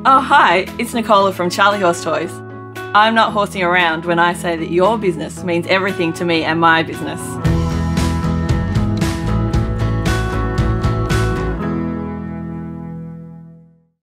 Oh hi, it's Nicola from Charlie Horse Toys. I'm not horsing around when I say that your business means everything to me and my business.